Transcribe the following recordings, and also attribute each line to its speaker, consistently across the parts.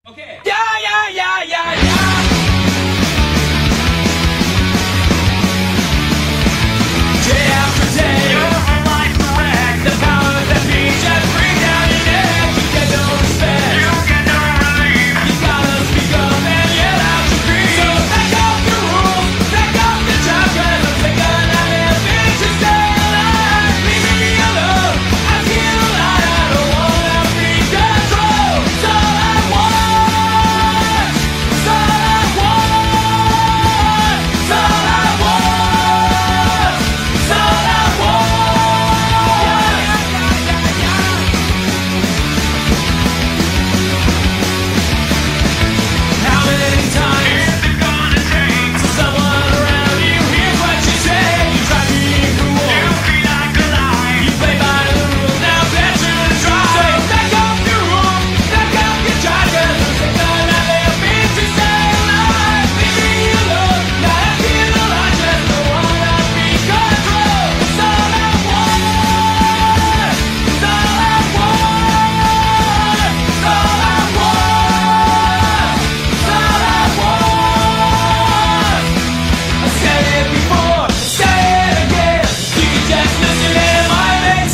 Speaker 1: Okay. Yeah. Day after day, you're a life wreck. The powers that be just bring down your neck. You get no respect, you get no relief. You gotta speak up and yell out your grief. So back up the rules, back up the job, 'cause I'm sick of not living to stay alive. Leave me alone, I feel alive. I don't wanna be controlled. It's all I want. It's all I want. It's all I want. It's all I want. How many times is it gonna take till someone around you hears what you say? You try being cool, you feel like a lie. You play by the rules, now better to try. So back up your rules, back up your try, 'cause I'm sick of not living to stay alive. Leave me alone, now I feel alive. Just don't wanna be controlled. It's all I want. It's all I want. It's all I want. It's all I want. I said it before, say it again. You can just listen, it might make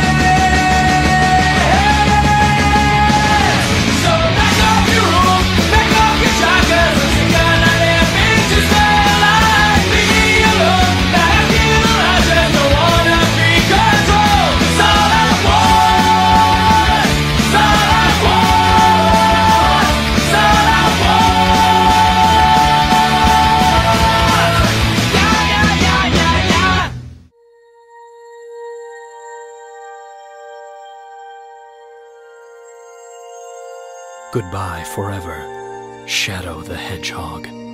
Speaker 1: sense. So back up your rules, back up your try, 'cause I'm sick of not living to stay alive. Leave me alone, now I feel alive. Just don't wanna be controlled. It's all I want. It's all I want. It's all I want. Yeah.
Speaker 2: Goodbye forever, Shadow the Hedgehog.